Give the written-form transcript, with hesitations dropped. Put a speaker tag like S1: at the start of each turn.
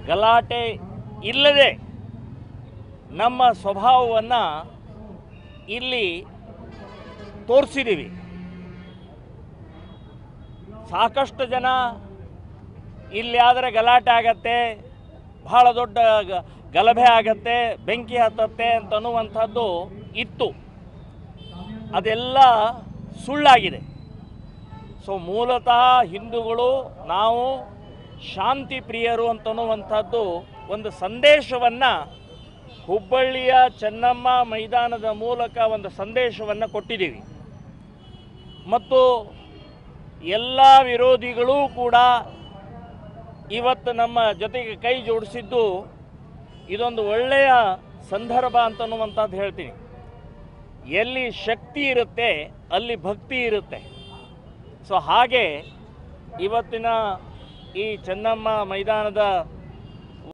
S1: ಗಲಾಟೆ ಇಲ್ಲದೆ ನಮ್ಮ ಸ್ವಭಾವವನ್ನು ಇಲ್ಲಿ ತೋರಿಸಿದ್ದೀವಿ. ಸಾಕಷ್ಟು ಜನ ಇಲ್ಲಿ ಆದರೆ ಗಲಾಟೆ ಆಗತ್ತೆ, ಬಹಳ ದೊಡ್ಡ ಗಲಭೆ ಆಗತ್ತೆ, ಬೆಂಕಿ ಹತ್ತತ್ತೆ ಅಂತನ್ನುವಂಥದ್ದು ಇತ್ತು. ಅದೆಲ್ಲ ಸುಳ್ಳಾಗಿದೆ. ಸೊ ಮೂಲತಃ ಹಿಂದೂಗಳು ನಾವು ಶಾಂತಿ ಪ್ರಿಯರು ಅಂತನ್ನುವಂಥದ್ದು ಒಂದು ಸಂದೇಶವನ್ನು ಹುಬ್ಬಳ್ಳಿಯ ಚೆನ್ನಮ್ಮ ಮೈದಾನದ ಮೂಲಕ ಒಂದು ಸಂದೇಶವನ್ನು ಕೊಟ್ಟಿದ್ದೀವಿ. ಮತ್ತು ಎಲ್ಲ ವಿರೋಧಿಗಳೂ ಕೂಡ ಇವತ್ತು ನಮ್ಮ ಜೊತೆಗೆ ಕೈ ಜೋಡಿಸಿದ್ದು ಇದೊಂದು ಒಳ್ಳೆಯ ಸಂದರ್ಭ ಅಂತನ್ನುವಂಥದ್ದು ಹೇಳ್ತೀನಿ. ಎಲ್ಲಿ ಶಕ್ತಿ ಇರುತ್ತೆ ಅಲ್ಲಿ ಭಕ್ತಿ ಇರುತ್ತೆ. ಸೊ ಹಾಗೆ ಇವತ್ತಿನ ಈ ಚೆನ್ನಮ್ಮ ಮೈದಾನದ